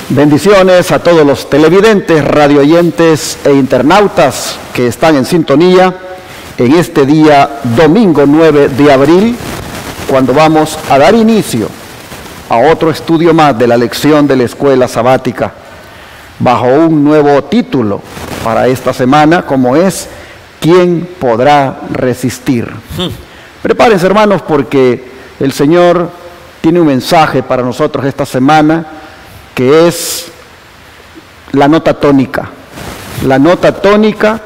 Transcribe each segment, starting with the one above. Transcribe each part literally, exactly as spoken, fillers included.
Bendiciones a todos los televidentes, radioyentes e internautas que están en sintonía en este día domingo nueve de abril, cuando vamos a dar inicio a otro estudio más de la lección de la escuela sabática, bajo un nuevo título para esta semana, como es ¿Quién podrá resistir? Hmm. Prepárense, hermanos, porque el Señor tiene un mensaje para nosotros esta semana, que es la nota tónica, la nota tónica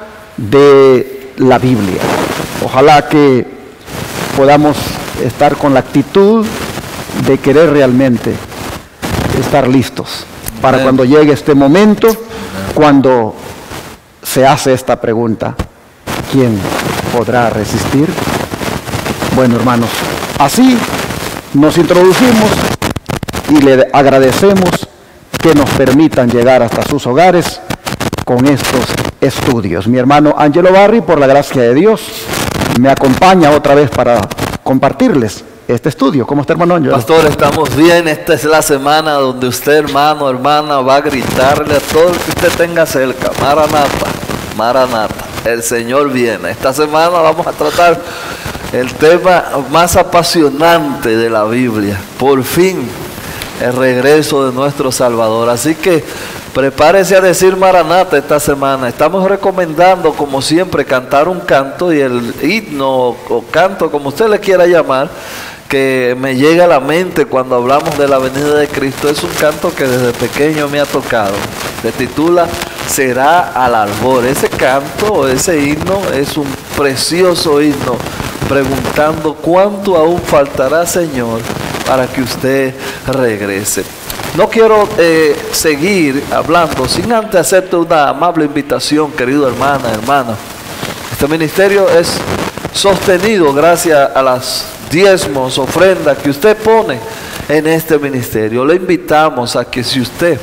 de la Biblia. Ojalá que podamos estar con la actitud de querer realmente estar listos para Amén. Cuando llegue este momento, Amén. Cuando se hace esta pregunta, ¿quién podrá resistir? Bueno, hermanos, así nos introducimos y le agradecemos que nos permitan llegar hasta sus hogares con estos estudios. Mi hermano Angelo Barri, por la gracia de Dios, me acompaña otra vez para compartirles este estudio. ¿Cómo está, hermano Angelo? Pastor, estamos bien. Esta es la semana donde usted, hermano, hermana, va a gritarle a todo el que usted tenga cerca: Maranata, Maranata, el Señor viene. Esta semana vamos a tratar el tema más apasionante de la Biblia. Por fin, el regreso de nuestro Salvador. Así que prepárese a decir Maranata esta semana. Estamos recomendando, como siempre, cantar un canto, y el himno o canto, como usted le quiera llamar, que me llega a la mente cuando hablamos de la venida de Cristo, es un canto que desde pequeño me ha tocado. Se titula Será al albor. Ese canto, ese himno, es un precioso himno, preguntando cuánto aún faltará, Señor, para que usted regrese. No quiero eh, seguir hablando sin antes hacerte una amable invitación, querido hermana, hermana. Este ministerio es sostenido gracias a las diezmos, ofrendas que usted pone en este ministerio. Le invitamos a que, si usted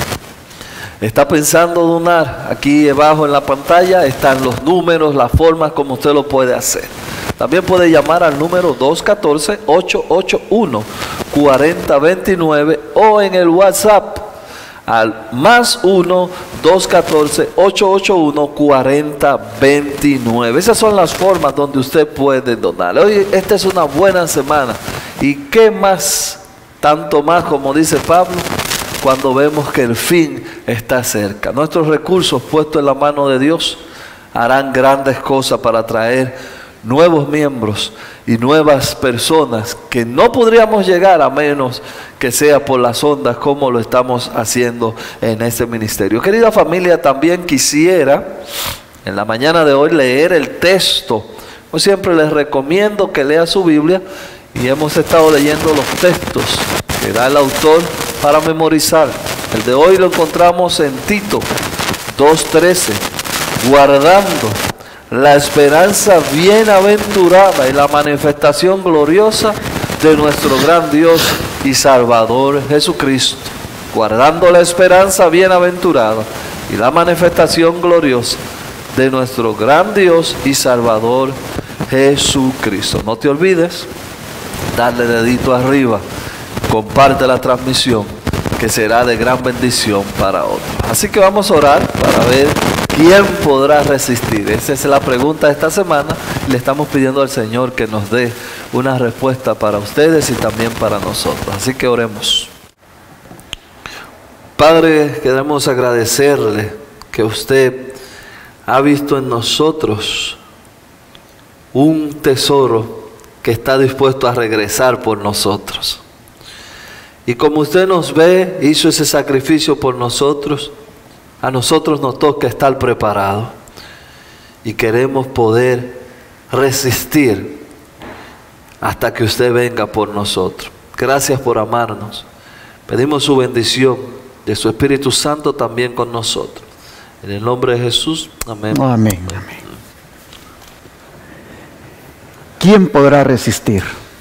está pensando donar, aquí debajo en la pantalla están los números, las formas como usted lo puede hacer. También puede llamar al número dos uno cuatro, ocho ocho uno, cuatro cero dos nueve o en el WhatsApp al más uno, dos uno cuatro, ocho ocho uno, cuatro cero dos nueve. Esas son las formas donde usted puede donar. Hoy esta es una buena semana, y qué más, tanto más, como dice Pablo, cuando vemos que el fin está cerca. Nuestros recursos puestos en la mano de Dios harán grandes cosas para traer nuevos miembros y nuevas personas que no podríamos llegar a menos que sea por las ondas, como lo estamos haciendo en este ministerio. Querida familia, también quisiera en la mañana de hoy leer el texto. Yo siempre les recomiendo que lea su Biblia, y hemos estado leyendo los textos que da el autor para memorizar. El de hoy lo encontramos en Tito dos trece, guardando la esperanza bienaventurada y la manifestación gloriosa de nuestro gran Dios y Salvador Jesucristo. Guardando la esperanza bienaventurada y la manifestación gloriosa de nuestro gran Dios y Salvador Jesucristo. No te olvides darle dedito arriba, comparte la transmisión, que será de gran bendición para otros. Así que vamos a orar para ver ¿quién podrá resistir? Esa es la pregunta de esta semana. Le estamos pidiendo al Señor que nos dé una respuesta para ustedes y también para nosotros. Así que oremos. Padre, queremos agradecerle que usted ha visto en nosotros un tesoro que está dispuesto a regresar por nosotros. Y como usted nos ve, hizo ese sacrificio por nosotros. A nosotros nos toca estar preparados, y queremos poder resistir hasta que usted venga por nosotros. Gracias por amarnos. Pedimos su bendición de su Espíritu Santo también con nosotros. En el nombre de Jesús, amén. Amén, amén. ¿Quién podrá resistir?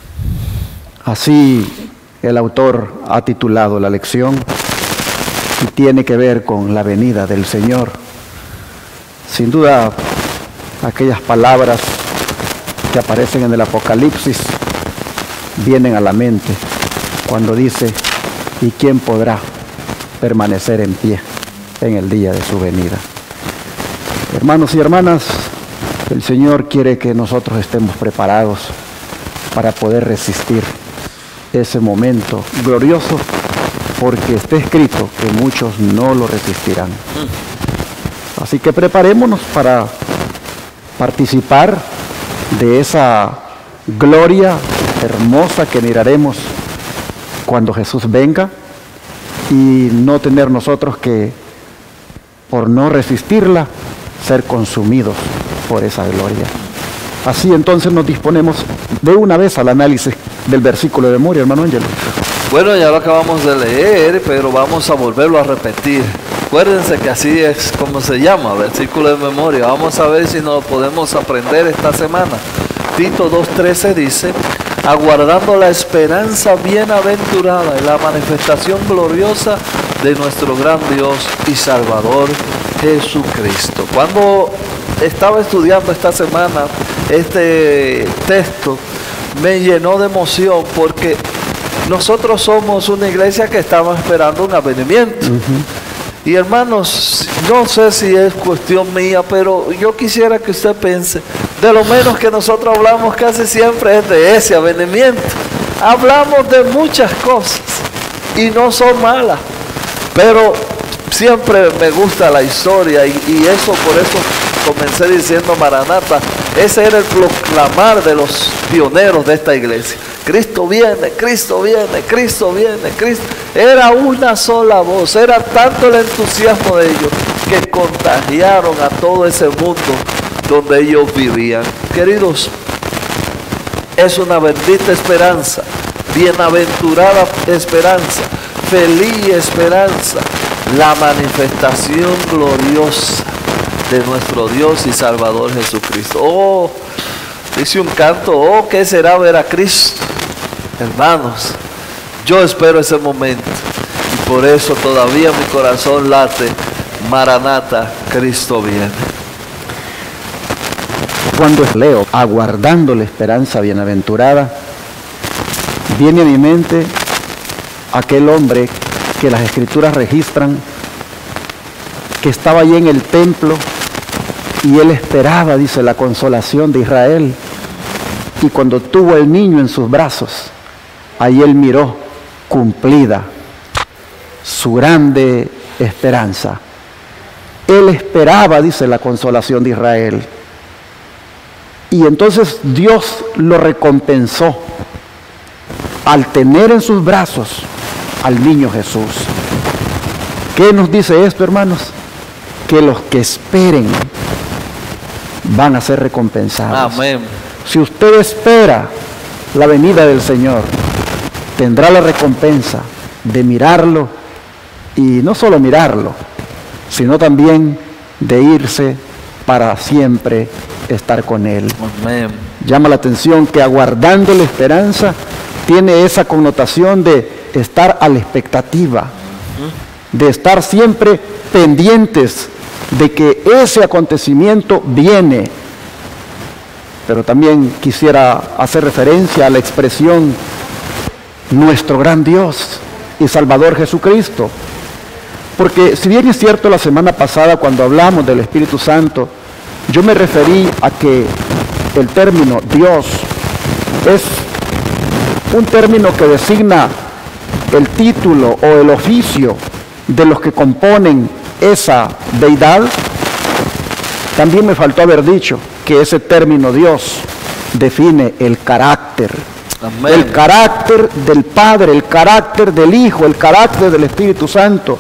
Así el autor ha titulado la lección, y tiene que ver con la venida del Señor. Sin duda, aquellas palabras que aparecen en el Apocalipsis vienen a la mente cuando dice: ¿y quién podrá permanecer en pie en el día de su venida. Hermanos y hermanas, el Señor quiere que nosotros estemos preparados para poder resistir ese momento glorioso, porque está escrito que muchos no lo resistirán. Así que preparémonos para participar de esa gloria hermosa que miraremos cuando Jesús venga, y no tener nosotros que, por no resistirla, ser consumidos por esa gloria. Así entonces nos disponemos de una vez al análisis del versículo de memoria, hermano Ángelo. Bueno, ya lo acabamos de leer, pero vamos a volverlo a repetir. Acuérdense que así es como se llama, versículo de memoria. Vamos a ver si nos lo podemos aprender esta semana. Tito dos trece dice: aguardando la esperanza bienaventurada y la manifestación gloriosa de nuestro gran Dios y Salvador Jesucristo. Cuando estaba estudiando esta semana este texto, me llenó de emoción, porque nosotros somos una iglesia que estamos esperando un advenimiento. Uh-huh. Y hermanos, no sé si es cuestión mía, pero yo quisiera que usted piense, de lo menos que nosotros hablamos casi siempre es de ese advenimiento. Hablamos de muchas cosas y no son malas, pero siempre me gusta la historia, y, y eso, por eso comencé diciendo Maranata. Ese era el proclamar de los pioneros de esta iglesia. Cristo viene, Cristo viene, Cristo viene, Cristo. Era una sola voz, era tanto el entusiasmo de ellos que contagiaron a todo ese mundo donde ellos vivían. Queridos, es una bendita esperanza, bienaventurada esperanza, feliz esperanza, la manifestación gloriosa de nuestro Dios y Salvador Jesucristo. Oh, dice un canto: oh, ¿qué será ver a Cristo? Hermanos, yo espero ese momento, y por eso todavía mi corazón late: Maranata, Cristo viene. Cuando leo aguardando la esperanza bienaventurada, viene a mi mente aquel hombre que las escrituras registran, que estaba allí en el templo, y él esperaba, dice, la consolación de Israel. Y cuando tuvo el niño en sus brazos, ahí él miró cumplida su grande esperanza. Él esperaba, dice, la consolación de Israel. Y entonces Dios lo recompensó al tener en sus brazos al niño Jesús. ¿Qué nos dice esto, hermanos? Que los que esperen van a ser recompensados. Amén. Si usted espera la venida del Señor, tendrá la recompensa de mirarlo, y no solo mirarlo, sino también de irse para siempre estar con Él. Amén. Llama la atención que aguardando la esperanza tiene esa connotación de estar a la expectativa, de estar siempre pendientes de que ese acontecimiento viene. Pero también quisiera hacer referencia a la expresión nuestro gran Dios y Salvador Jesucristo, porque si bien es cierto, la semana pasada cuando hablamos del Espíritu Santo, yo me referí a que el término Dios es un término que designa el título o el oficio de los que componen esa deidad. También me faltó haber dicho que ese término Dios define el carácter. Amén. El carácter del Padre, el carácter del Hijo, el carácter del Espíritu Santo.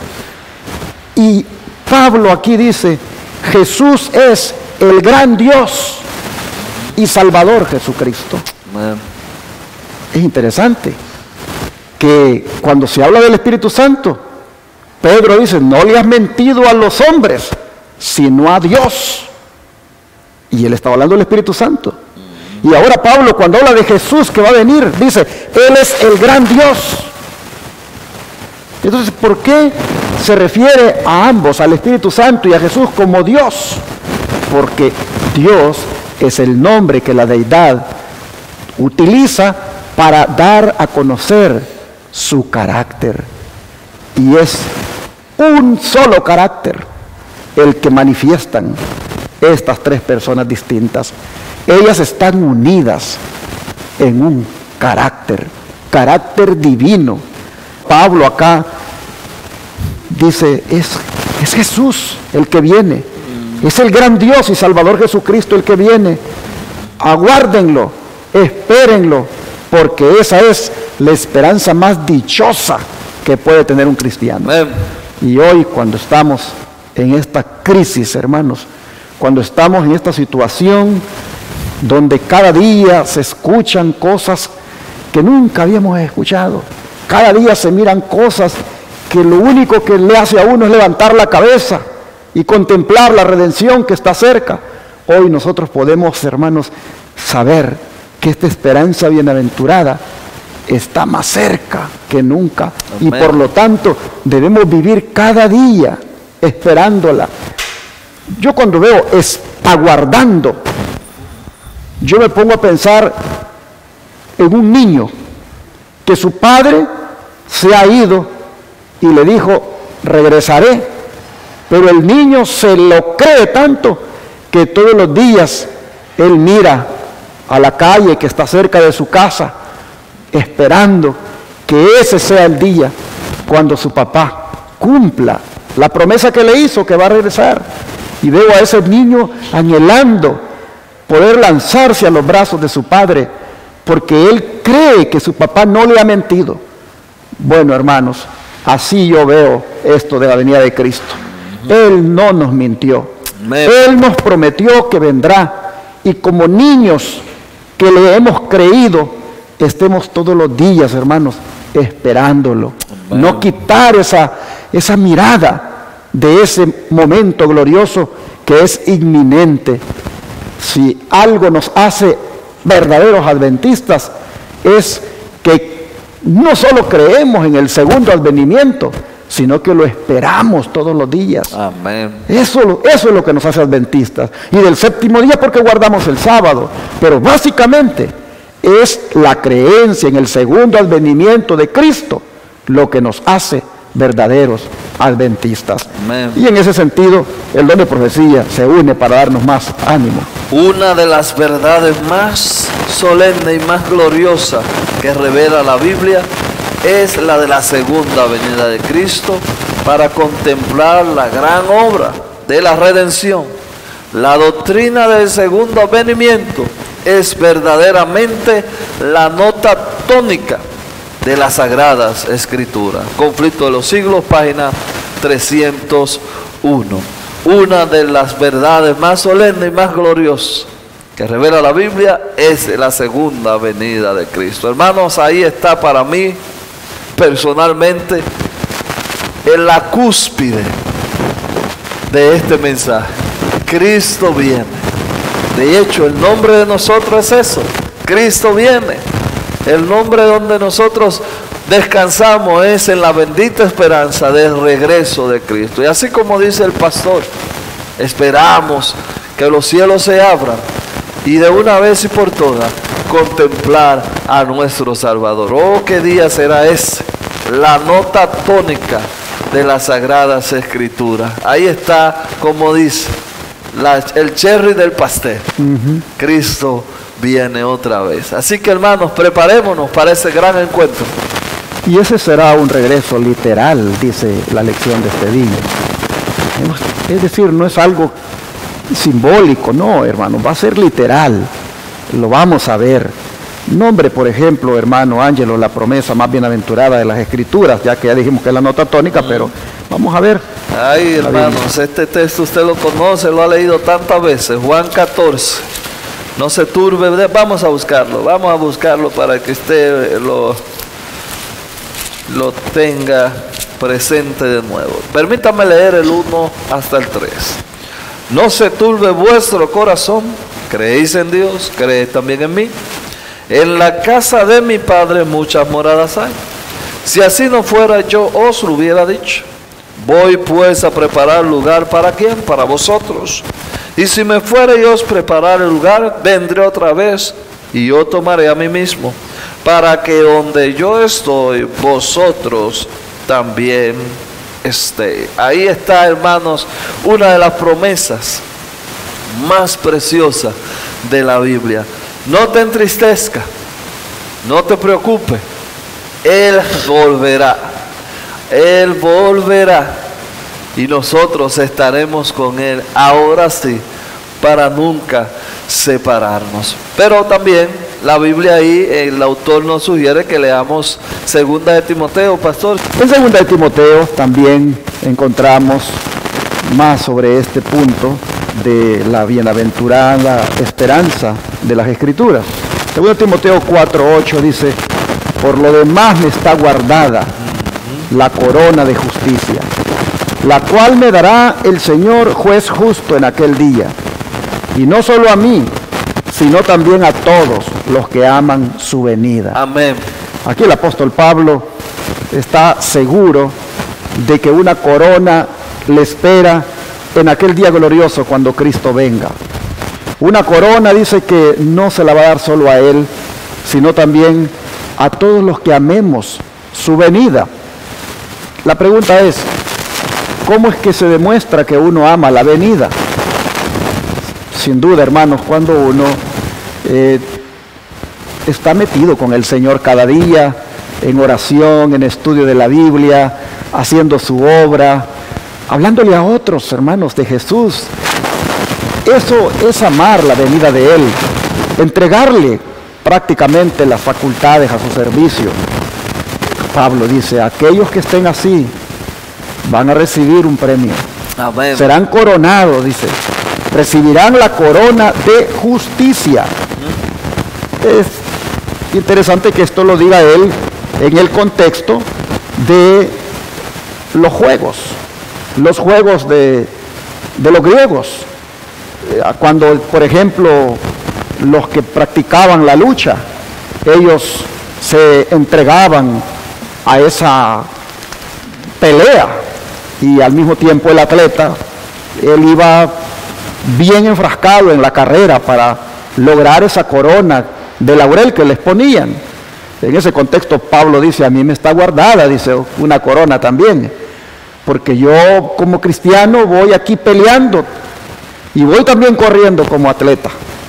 Y Pablo aquí dice: Jesús es el gran Dios y Salvador Jesucristo. Amén. Es interesante que cuando se habla del Espíritu Santo, Pedro dice: no le has mentido a los hombres, sino a Dios. Y él estaba hablando del Espíritu Santo. Y ahora Pablo, cuando habla de Jesús que va a venir, dice: Él es el gran Dios. Entonces, ¿por qué se refiere a ambos, al Espíritu Santo y a Jesús, como Dios? Porque Dios es el nombre que la deidad utiliza para dar a conocer su carácter. Y es un solo carácter el que manifiestan estas tres personas distintas. Ellas están unidas en un carácter, carácter divino. Pablo acá dice, es, es Jesús el que viene, es el gran Dios y Salvador Jesucristo el que viene. Aguárdenlo, espérenlo, porque esa es la esperanza más dichosa que puede tener un cristiano. Amén. Y hoy, cuando estamos en esta crisis, hermanos, cuando estamos en esta situación donde cada día se escuchan cosas que nunca habíamos escuchado, cada día se miran cosas que lo único que le hace a uno es levantar la cabeza y contemplar la redención que está cerca. Hoy nosotros podemos, hermanos, saber que esta esperanza bienaventurada está más cerca que nunca. Amén. Y por lo tanto debemos vivir cada día esperándola. Yo cuando veo es aguardando, yo me pongo a pensar en un niño que su padre se ha ido y le dijo, regresaré, pero el niño se lo cree tanto que todos los días él mira a la calle que está cerca de su casa, esperando que ese sea el día cuando su papá cumpla la promesa que le hizo, que va a regresar. Y veo a ese niño anhelando poder lanzarse a los brazos de su padre, porque él cree que su papá no le ha mentido. Bueno, hermanos, así yo veo esto de la venida de Cristo. Él no nos mintió. Él nos prometió que vendrá, y como niños que le hemos creído, estemos todos los días, hermanos, esperándolo. No quitar esa, esa mirada de ese momento glorioso que es inminente. Si algo nos hace verdaderos adventistas, es que no solo creemos en el segundo advenimiento, sino que lo esperamos todos los días. Amén. Eso, eso es lo que nos hace adventistas. Y del séptimo día porque guardamos el sábado. Pero básicamente es la creencia en el segundo advenimiento de Cristo lo que nos hace verdaderos adventistas. Amén. Y en ese sentido el don de profecía se une para darnos más ánimo. Una de las verdades más solemne y más gloriosa que revela la Biblia es la de la segunda venida de Cristo para contemplar la gran obra de la redención. La doctrina del segundo advenimiento es verdaderamente la nota tónica de las Sagradas Escrituras. Conflicto de los Siglos, página trescientos uno. Una de las verdades más solemnes y más gloriosas que revela la Biblia es la segunda venida de Cristo. Hermanos, ahí está para mí personalmente en la cúspide de este mensaje. Cristo viene. De hecho, el nombre de nosotros es eso. Cristo viene. El nombre donde nosotros descansamos es en la bendita esperanza del regreso de Cristo. Y así como dice el pastor, esperamos que los cielos se abran y de una vez y por todas contemplar a nuestro Salvador. Oh, qué día será ese, la nota tónica de las Sagradas Escrituras. Ahí está, como dice, la, el cherry del pastel. Uh-huh. Cristo viene otra vez. Así que, hermanos, preparémonos para ese gran encuentro. Y ese será un regreso literal, dice la lección de este día. Es decir, no es algo simbólico, no, hermano, va a ser literal. Lo vamos a ver. Nombre, por ejemplo, hermano Ángelo, la promesa más bienaventurada de las Escrituras, ya que ya dijimos que es la nota tónica, mm. pero vamos a ver. Ay, hermanos, este texto usted lo conoce, lo ha leído tantas veces. Juan catorce. No se turbe, vamos a buscarlo, vamos a buscarlo para que usted lo, lo tenga presente de nuevo. Permítame leer el uno hasta el tres. No se turbe vuestro corazón, creéis en Dios, creed también en mí. En la casa de mi Padre muchas moradas hay. Si así no fuera, yo os lo hubiera dicho. Voy pues a preparar lugar para quién, para vosotros. Y si me fuere y os preparar el lugar, vendré otra vez y yo tomaré a mí mismo, para que donde yo estoy, vosotros también Stay. Ahí está, hermanos, una de las promesas más preciosas de la Biblia. No te entristezca, no te preocupes, Él volverá, Él volverá y nosotros estaremos con Él, ahora sí, para nunca separarnos. Pero también la Biblia ahí, el autor nos sugiere que leamos Segunda de Timoteo, pastor. En Segunda de Timoteo también encontramos más sobre este punto de la bienaventurada esperanza de las Escrituras. Segunda de Timoteo cuatro ocho dice: por lo demás me está guardada la corona de justicia, la cual me dará el Señor juez justo en aquel día, y no solo a mí, sino también a todos los que aman su venida. Amén. Aquí el apóstol Pablo está seguro de que una corona le espera en aquel día glorioso cuando Cristo venga. Una corona, dice, que no se la va a dar solo a él, sino también a todos los que amemos su venida. La pregunta es, ¿cómo es que se demuestra que uno ama la venida? Sin duda, hermanos, cuando uno eh, está metido con el Señor cada día, en oración, en estudio de la Biblia, haciendo su obra, hablándole a otros hermanos de Jesús. Eso es amar la venida de Él, entregarle prácticamente las facultades a su servicio. Pablo dice, aquellos que estén así van a recibir un premio. Amén. Serán coronados, dice. Recibirán la corona de justicia. Es interesante que esto lo diga él en el contexto de los juegos, los juegos de, de los griegos. Cuando, por ejemplo, los que practicaban la lucha, ellos se entregaban a esa pelea y al mismo tiempo el atleta, él iba bien enfrascado en la carrera para lograr esa corona de laurel que les ponían. En ese contexto Pablo dice, a mí me está guardada, dice, una corona también, porque yo como cristiano voy aquí peleando y voy también corriendo como atleta,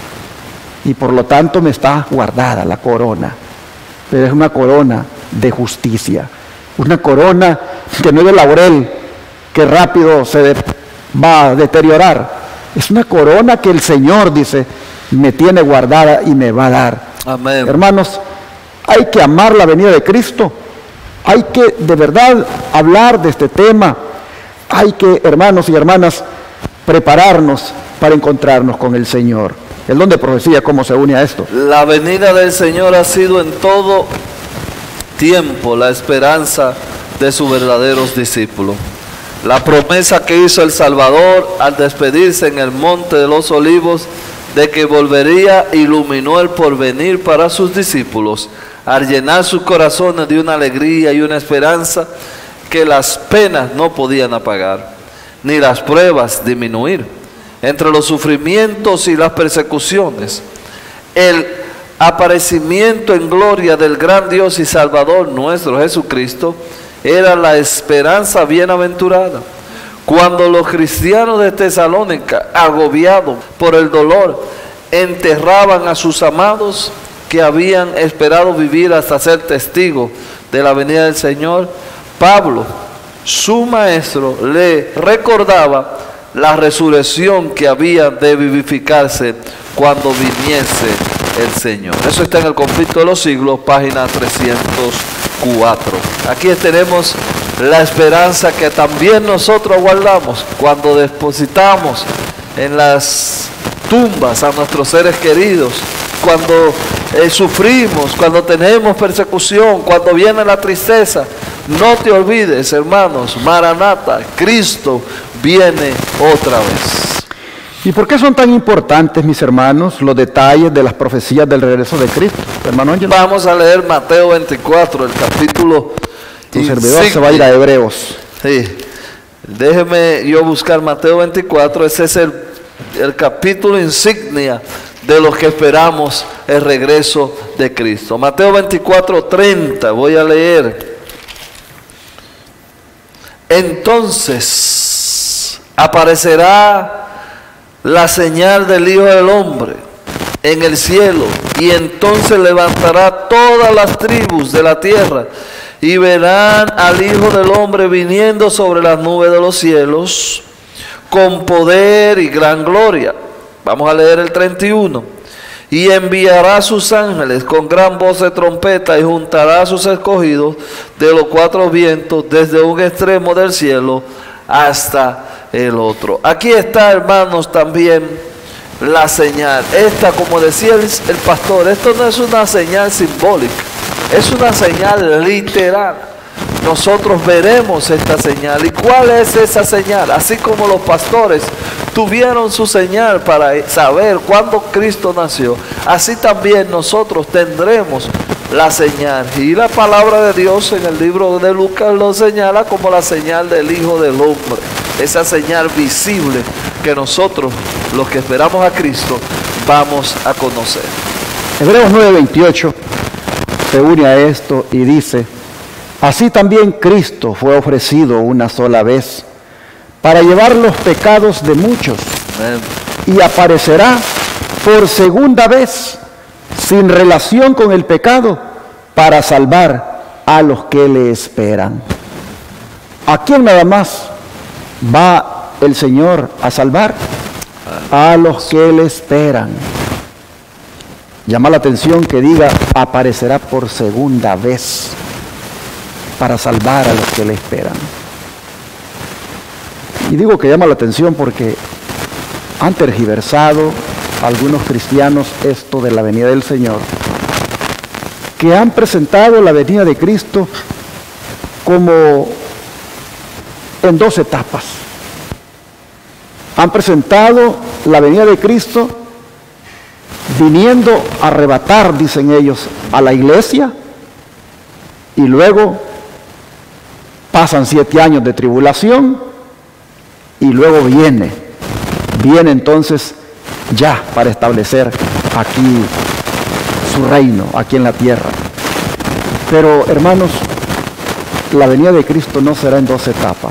y por lo tanto me está guardada la corona, pero es una corona de justicia, una corona que no es de laurel, que rápido se de, va a deteriorar. Es una corona que el Señor, dice, me tiene guardada y me va a dar. Amén. Hermanos, hay que amar la venida de Cristo. Hay que de verdad hablar de este tema. Hay que, hermanos y hermanas, prepararnos para encontrarnos con el Señor. El don de profecía, ¿cómo se une a esto? La venida del Señor ha sido en todo tiempo la esperanza de sus verdaderos discípulos. La promesa que hizo el Salvador al despedirse en el Monte de los Olivos de que volvería iluminó el porvenir para sus discípulos, al llenar sus corazones de una alegría y una esperanza que las penas no podían apagar, ni las pruebas disminuir. Entre los sufrimientos y las persecuciones, el aparecimiento en gloria del gran Dios y Salvador nuestro Jesucristo era la esperanza bienaventurada. Cuando los cristianos de Tesalónica, agobiados por el dolor, enterraban a sus amados que habían esperado vivir hasta ser testigos de la venida del Señor, Pablo, su maestro, le recordaba la resurrección que había de vivificarse cuando viniese el Señor. Eso está en el Conflicto de los Siglos, página trescientos cuatro. Aquí tenemos la esperanza que también nosotros guardamos cuando depositamos en las tumbas a nuestros seres queridos, cuando eh, sufrimos, cuando tenemos persecución, cuando viene la tristeza. No te olvides, hermanos, Maranata, Cristo viene otra vez. ¿Y por qué son tan importantes, mis hermanos, los detalles de las profecías del regreso de Cristo? Hermano Ángel. Vamos a leer Mateo veinticuatro, el capítulo. Tu servidor se va a ir a Hebreos. Sí. Déjeme yo buscar Mateo veinticuatro. Ese es el, el capítulo insignia de los que esperamos el regreso de Cristo. Mateo veinticuatro, treinta. Voy a leer. entonces aparecerá la señal del Hijo del Hombre en el cielo, y entonces levantará todas las tribus de la tierra y verán al Hijo del Hombre viniendo sobre las nubes de los cielos con poder y gran gloria. Vamos a leer el treinta y uno. Y enviará a sus ángeles con gran voz de trompeta y juntará a sus escogidos de los cuatro vientos desde un extremo del cielo hasta el otro. Aquí está, hermanos, también la señal. Esta, como decía el, el pastor, esto no es una señal simbólica, es una señal literal. Nosotros veremos esta señal. ¿Y cuál es esa señal? Así como los pastores tuvieron su señal para saber cuándo Cristo nació, así también nosotros tendremos la señal. Y la palabra de Dios en el libro de Lucas lo señala como la señal del Hijo del Hombre. Esa señal visible que nosotros, los que esperamos a Cristo, vamos a conocer. Hebreos nueve veintiocho se une a esto y dice: así también Cristo fue ofrecido una sola vez para llevar los pecados de muchos. Amén. Y aparecerá por segunda vez sin relación con el pecado para salvar a los que le esperan. ¿A quién nada más va el Señor a salvar? A los que le esperan. Llama la atención que diga aparecerá por segunda vez para salvar a los que le esperan. Y digo que llama la atención porque han tergiversado algunos cristianos esto de la venida del Señor, que han presentado la venida de Cristo como en dos etapas. Han presentado la venida de Cristo viniendo a arrebatar, dicen ellos, a la iglesia, y luego pasan siete años de tribulación y luego viene, viene entonces ya para establecer aquí su reino, aquí en la tierra. Pero hermanos, la venida de Cristo no será en dos etapas,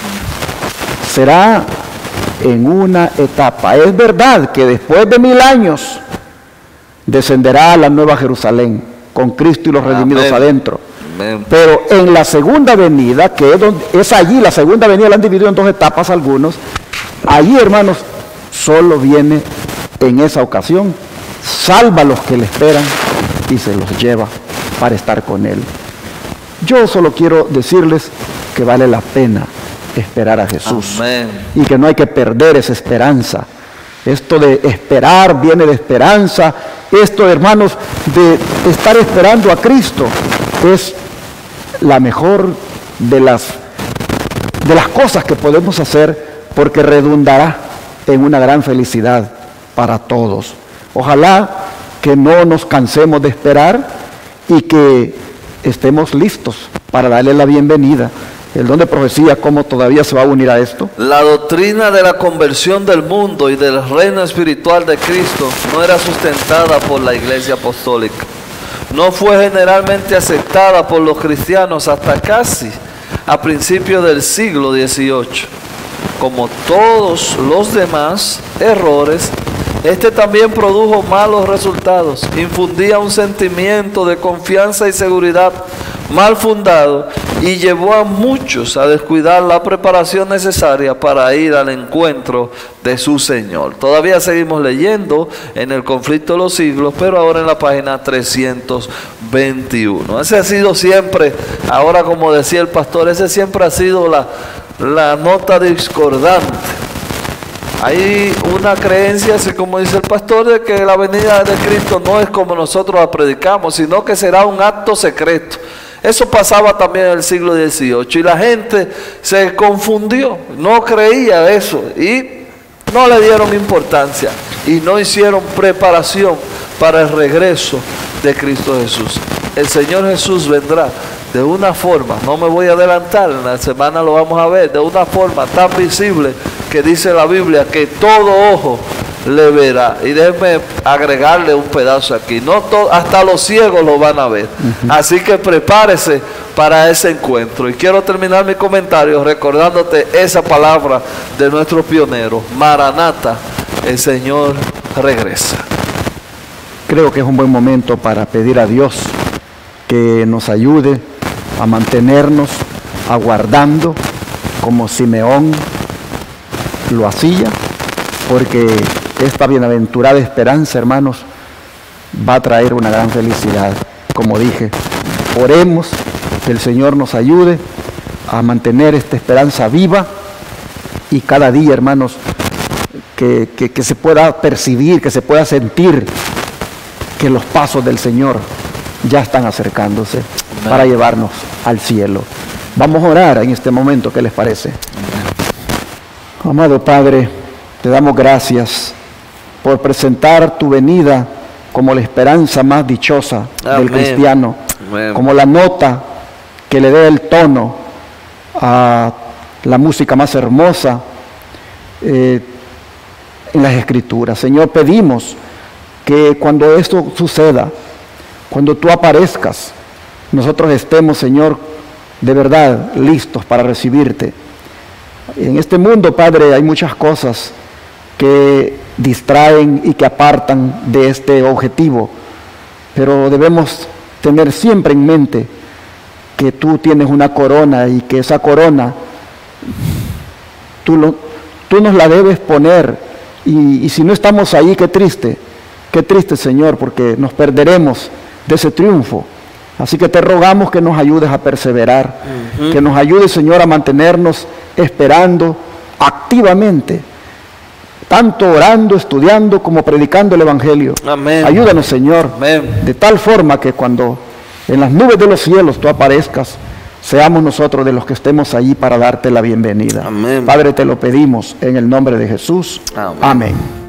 será en una etapa. Es verdad que después de mil años descenderá a la nueva Jerusalén con Cristo y los redimidos Amén. Adentro. Amén. Pero en la segunda venida, que es, donde, es allí, la segunda venida la han dividido en dos etapas algunos, allí, hermanos, solo viene en esa ocasión, salva a los que le esperan y se los lleva para estar con Él. Yo solo quiero decirles que vale la pena esperar a Jesús. Amén. Y que no hay que perder esa esperanza. Esto de esperar viene de esperanza. Esto, hermanos, de estar esperando a Cristo es la mejor de las, de las cosas que podemos hacer, porque redundará en una gran felicidad para todos. Ojalá que no nos cansemos de esperar y que estemos listos para darle la bienvenida. El don de profecía, ¿cómo todavía se va a unir a esto? La doctrina de la conversión del mundo y del reino espiritual de Cristo no era sustentada por la Iglesia Apostólica. No fue generalmente aceptada por los cristianos hasta casi a principios del siglo dieciocho. Como todos los demás errores, este también produjo malos resultados. Infundía un sentimiento de confianza y seguridad mal fundado y llevó a muchos a descuidar la preparación necesaria para ir al encuentro de su Señor. Todavía seguimos leyendo en el conflicto de los siglos, pero ahora en la página trescientos veintiuno. Ese ha sido siempre, ahora como decía el pastor, ese siempre ha sido la, la nota discordante. Hay una creencia, así como dice el pastor, de que la venida de Cristo no es como nosotros la predicamos, sino que será un acto secreto. Eso pasaba también en el siglo dieciocho y la gente se confundió, no creía eso y no le dieron importancia y no hicieron preparación para el regreso de Cristo Jesús. El Señor Jesús vendrá de una forma, no me voy a adelantar, en la semana lo vamos a ver, de una forma tan visible que dice la Biblia que todo ojo le verá. Y déjenme agregarle un pedazo aquí, no todo, hasta los ciegos lo van a ver. Uh-huh. Así que prepárese para ese encuentro. Y quiero terminar mi comentario recordándote esa palabra de nuestro pionero: Maranata, el Señor regresa. Creo que es un buen momento para pedir a Dios que nos ayude a mantenernos aguardando como Simeón lo hacía, porque esta bienaventurada esperanza, hermanos, va a traer una gran felicidad. Como dije, oremos que el Señor nos ayude a mantener esta esperanza viva, y cada día, hermanos, que, que, que se pueda percibir, que se pueda sentir que los pasos del Señor ya están acercándose. Amén. Para llevarnos al cielo. Vamos a orar en este momento, ¿qué les parece? Amén. Amado Padre, te damos gracias por presentar tu venida como la esperanza más dichosa Amén. Del cristiano, Amén. Como la nota que le dé el tono a la música más hermosa eh, en las Escrituras. Señor, pedimos que cuando esto suceda, cuando tú aparezcas, nosotros estemos, Señor, de verdad listos para recibirte. En este mundo, Padre, hay muchas cosas que distraen y que apartan de este objetivo, pero debemos tener siempre en mente que tú tienes una corona, y que esa corona tú, lo, tú nos la debes poner, y, y si no estamos ahí, qué triste, qué triste, Señor, porque nos perderemos de ese triunfo. Así que te rogamos que nos ayudes a perseverar, uh-huh. que nos ayudes, Señor, a mantenernos esperando activamente, tanto orando, estudiando, como predicando el Evangelio. Amén. Ayúdanos, Señor, Amén. De tal forma que cuando en las nubes de los cielos tú aparezcas, seamos nosotros de los que estemos allí para darte la bienvenida. Amén. Padre, te lo pedimos en el nombre de Jesús. Amén. Amén.